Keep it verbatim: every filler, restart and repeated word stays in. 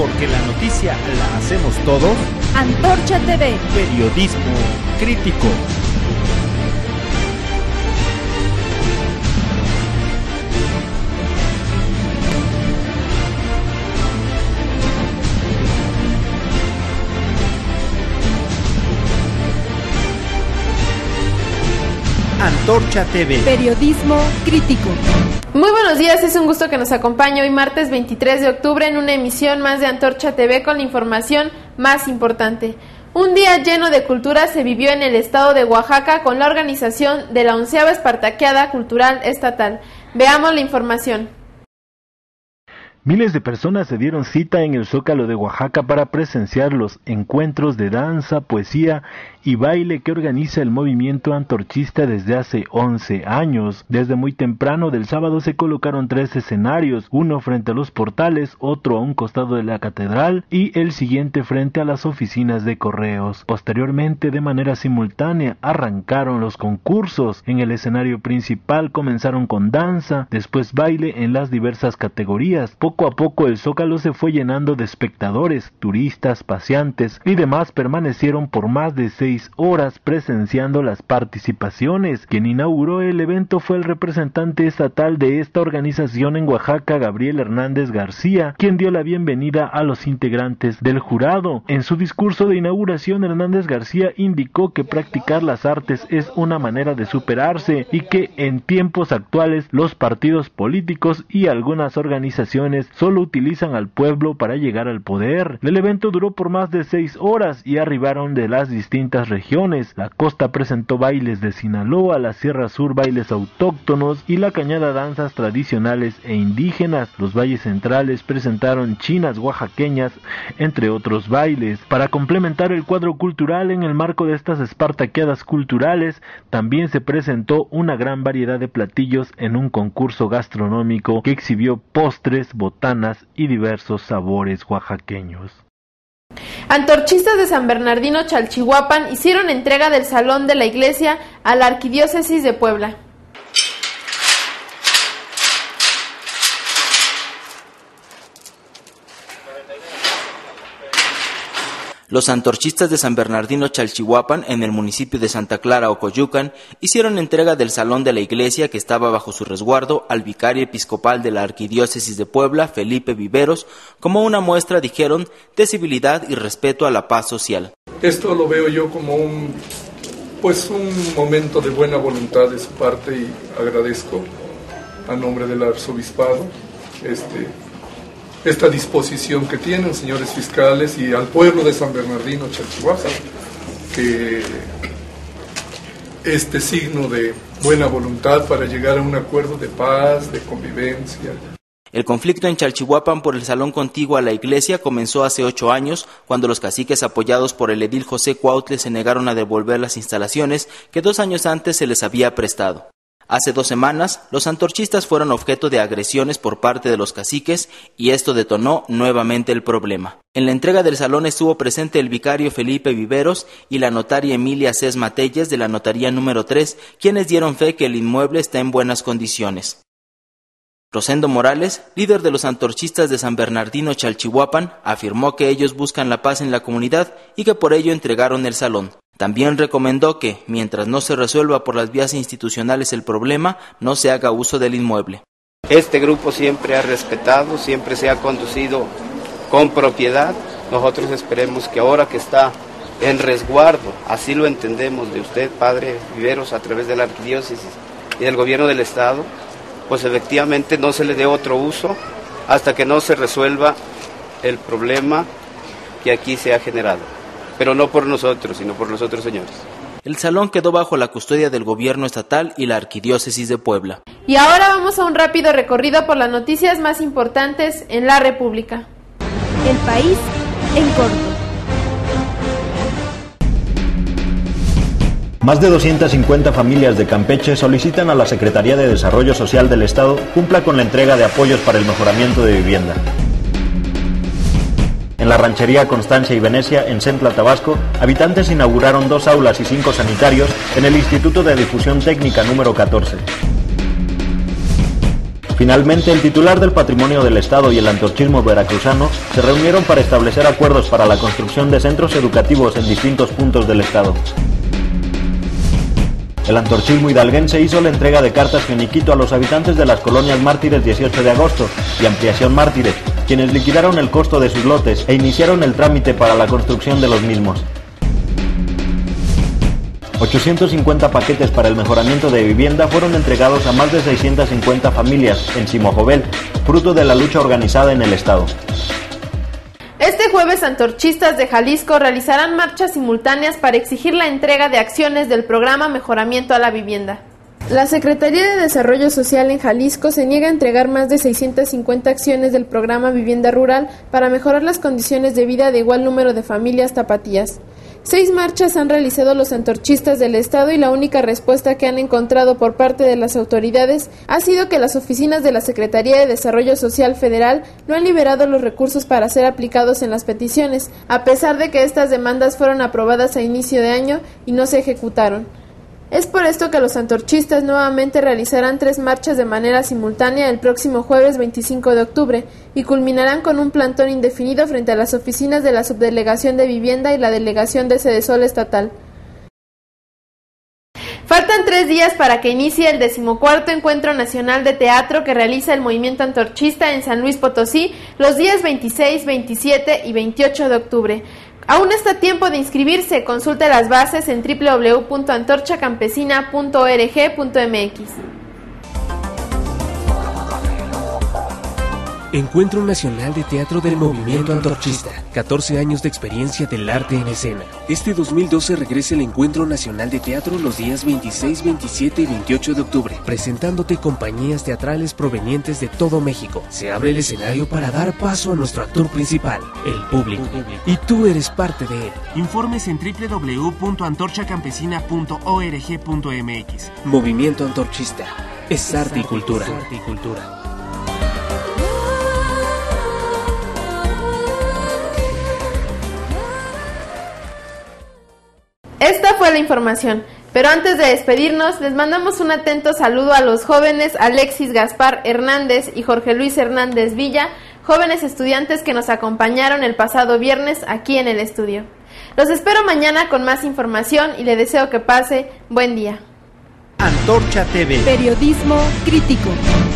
porque la noticia la hacemos todos. Antorcha T V. Periodismo crítico. Antorcha T V. Periodismo crítico. Muy buenos días, es un gusto que nos acompañe hoy martes veintitrés de octubre en una emisión más de Antorcha T V con la información más importante. Un día lleno de cultura se vivió en el estado de Oaxaca con la organización de la onceava Espartaquiada Cultural Estatal. Veamos la información. Miles de personas se dieron cita en el Zócalo de Oaxaca para presenciar los encuentros de danza, poesía y baile que organiza el movimiento antorchista desde hace once años. Desde muy temprano del sábado se colocaron tres escenarios, uno frente a los portales, otro a un costado de la catedral y el siguiente frente a las oficinas de correos. Posteriormente, de manera simultánea, arrancaron los concursos. En el escenario principal comenzaron con danza, después baile en las diversas categorías. Poco a poco el Zócalo se fue llenando de espectadores, turistas, paseantes y demás permanecieron por más de seis horas presenciando las participaciones. Quien inauguró el evento fue el representante estatal de esta organización en Oaxaca, Gabriel Hernández García, quien dio la bienvenida a los integrantes del jurado. En su discurso de inauguración, Hernández García indicó que practicar las artes es una manera de superarse y que en tiempos actuales los partidos políticos y algunas organizaciones solo utilizan al pueblo para llegar al poder. El evento duró por más de seis horas y arribaron de las distintas regiones. La costa presentó bailes de Sinaloa, la Sierra Sur bailes autóctonos y la Cañada danzas tradicionales e indígenas. Los valles centrales presentaron chinas oaxaqueñas, entre otros bailes. Para complementar el cuadro cultural en el marco de estas espartaquiadas culturales, también se presentó una gran variedad de platillos en un concurso gastronómico que exhibió postres, botanas y diversos sabores oaxaqueños. Antorchistas de San Bernardino Chalchihuapan hicieron entrega del salón de la iglesia a la Arquidiócesis de Puebla. Los antorchistas de San Bernardino Chalchihuapan, en el municipio de Santa Clara, Ocoyucan, hicieron entrega del salón de la iglesia que estaba bajo su resguardo al vicario episcopal de la Arquidiócesis de Puebla, Felipe Viveros, como una muestra, dijeron, de civilidad y respeto a la paz social. Esto lo veo yo como un, pues un momento de buena voluntad de su parte y agradezco a nombre del arzobispado este esta disposición que tienen, señores fiscales, y al pueblo de San Bernardino Chalchihuapan, que este signo de buena voluntad para llegar a un acuerdo de paz, de convivencia. El conflicto en Chalchihuapan por el salón contiguo a la iglesia comenzó hace ocho años, cuando los caciques apoyados por el edil José Cuautle se negaron a devolver las instalaciones que dos años antes se les había prestado. Hace dos semanas, los antorchistas fueron objeto de agresiones por parte de los caciques y esto detonó nuevamente el problema. En la entrega del salón estuvo presente el vicario Felipe Viveros y la notaria Emilia Sesma Telles de la notaría número tres, quienes dieron fe que el inmueble está en buenas condiciones. Rosendo Morales, líder de los antorchistas de San Bernardino Chalchihuapan, afirmó que ellos buscan la paz en la comunidad y que por ello entregaron el salón. También recomendó que, mientras no se resuelva por las vías institucionales el problema, no se haga uso del inmueble. Este grupo siempre ha respetado, siempre se ha conducido con propiedad. Nosotros esperemos que ahora que está en resguardo, así lo entendemos de usted, padre Viveros, a través de la arquidiócesis y del gobierno del estado, pues efectivamente no se le dé otro uso hasta que no se resuelva el problema que aquí se ha generado. Pero no por nosotros, sino por los otros señores. El salón quedó bajo la custodia del gobierno estatal y la Arquidiócesis de Puebla. Y ahora vamos a un rápido recorrido por las noticias más importantes en la República. El país en corto. Más de doscientas cincuenta familias de Campeche solicitan a la Secretaría de Desarrollo Social del Estado cumpla con la entrega de apoyos para el mejoramiento de vivienda. En la ranchería Constancia y Venecia, en Centla, Tabasco, habitantes inauguraron dos aulas y cinco sanitarios en el Instituto de Difusión Técnica número catorce. Finalmente, el titular del Patrimonio del Estado y el antorchismo veracruzano se reunieron para establecer acuerdos para la construcción de centros educativos en distintos puntos del estado. El antorchismo hidalguense hizo la entrega de cartas finiquito a los habitantes de las colonias Mártires dieciocho de agosto y Ampliación Mártires, quienes liquidaron el costo de sus lotes e iniciaron el trámite para la construcción de los mismos. ochocientos cincuenta paquetes para el mejoramiento de vivienda fueron entregados a más de seiscientas cincuenta familias en Simojovel, fruto de la lucha organizada en el estado. Este jueves, antorchistas de Jalisco realizarán marchas simultáneas para exigir la entrega de acciones del programa Mejoramiento a la Vivienda. La Secretaría de Desarrollo Social en Jalisco se niega a entregar más de seiscientas cincuenta acciones del programa Vivienda Rural para mejorar las condiciones de vida de igual número de familias tapatías. Seis marchas han realizado los antorchistas del estado y la única respuesta que han encontrado por parte de las autoridades ha sido que las oficinas de la Secretaría de Desarrollo Social Federal no han liberado los recursos para ser aplicados en las peticiones, a pesar de que estas demandas fueron aprobadas a inicio de año y no se ejecutaron. Es por esto que los antorchistas nuevamente realizarán tres marchas de manera simultánea el próximo jueves veinticinco de octubre y culminarán con un plantón indefinido frente a las oficinas de la Subdelegación de Vivienda y la Delegación de Sedesol Estatal. Faltan tres días para que inicie el decimocuarto Encuentro Nacional de Teatro que realiza el Movimiento Antorchista en San Luis Potosí los días veintiséis, veintisiete y veintiocho de octubre. Aún está tiempo de inscribirse, consulte las bases en doble u doble u doble u punto antorcha campesina punto org punto m x. Encuentro Nacional de Teatro del Movimiento Antorchista. catorce años de experiencia del arte en escena. Este dos mil doce regresa el Encuentro Nacional de Teatro los días veintiséis, veintisiete y veintiocho de octubre, presentándote compañías teatrales provenientes de todo México. Se abre el escenario para dar paso a nuestro actor principal, el público. Y tú eres parte de él. Informes en doble u doble u doble u punto antorcha campesina punto org punto m x. Movimiento Antorchista. Es arte y cultura. Esta fue la información, pero antes de despedirnos, les mandamos un atento saludo a los jóvenes Alexis Gaspar Hernández y Jorge Luis Hernández Villa, jóvenes estudiantes que nos acompañaron el pasado viernes aquí en el estudio. Los espero mañana con más información y les deseo que pase buen día. Antorcha T V. Periodismo crítico.